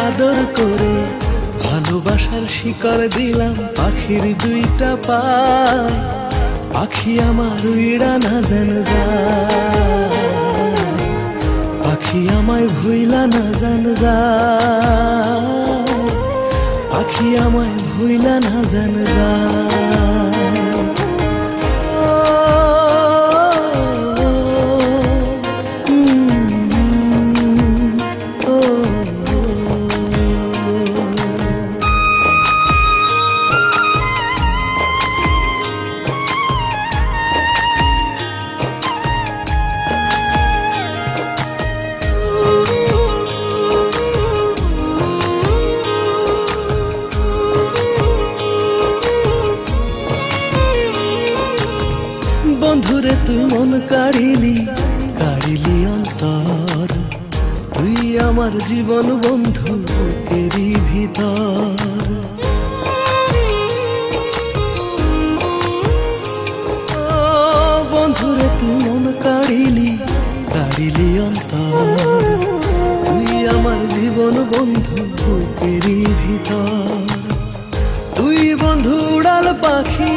আদর করে ভালোবাসার শিকড় দিলাম পাখির দুইটা পায়। পাখি আমার উইড়া না জান যায়, পাখি আমায় ভুইলা না জান যায়, পাখি আমায় ভুইলা না জান যায়। বন্ধুরে তুই মন কাড়িলি কাড়িলি অন্তর, তুই আমার জীবন বন্ধু এরই ভিতর। বন্ধুরে তুই মন কাড়িলি কাড়িলি অন্তর, তুই আমার জীবন বন্ধু এরই ভিতর। তুই বন্ধু উড়াল পাখি,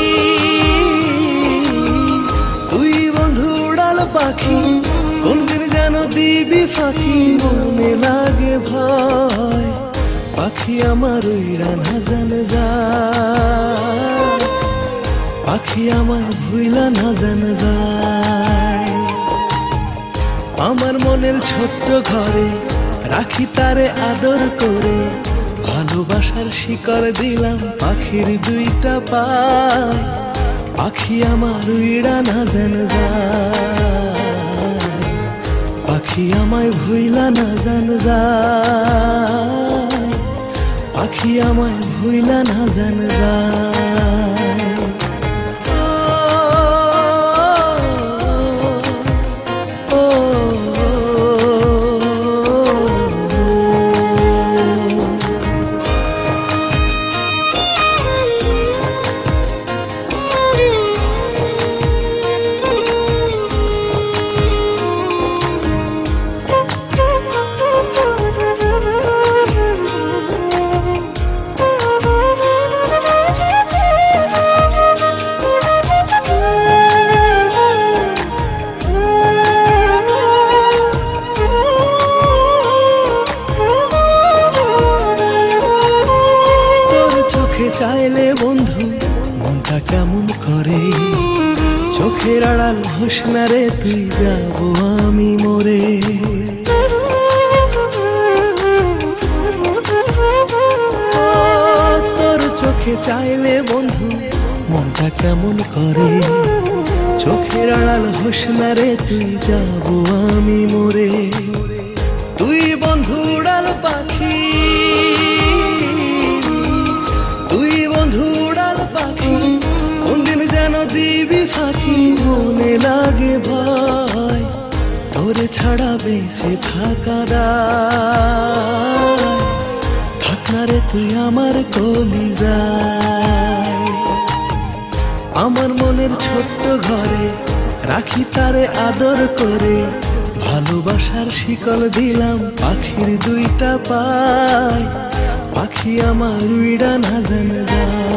তুই বন্ধু উড়াল পাখি, কোনদিন যেন দিবি ফাঁকি মনে লাগে ভয়। পাখি আমার উইড়া না জান যায়, পাখি আমায় ভুইলা না জান যায়। আমার মনের ছোট্ট ঘরে রাখি তারে আদর করে ভালোবাসার শিকড় দিলাম পাখির দুইটা পায়। পাখি আমার উইড়া না জান যায়, পাখি আমায় ভুইলা না জান যায়, পাখি আমায় ভুইলা না জান যায়। চাইলে বন্ধু মনটা কেমন করে, চোখের আড়াল হোস না রে তুই যাব আমি মরে। তোর চোখে চাইলে বন্ধু মনটা কেমন করে, চোখের আড়াল হোস না রে তুই যাব আমি মরে। তুই বন্ধু উড়াল পাখি, তুই বন্ধু উড়াল পাখি, কোনদিন যেন দিবি ফাঁকি মনে লাগে ভয়। তোরে ছাড়া বেঁচে থাকা দায়, থাক না রে তুই আমার কলিজায়। আমার মনের ছোট্ট ঘরে রাখি তারে আদর করে ভালোবাসার শিকল দিলাম পাখির দুইটা পায়। পাখি আমার উইড়া না জান যায়।